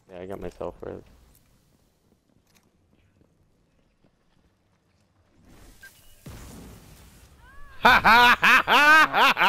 Yeah, I got myself res. Ha ha ha ha ha!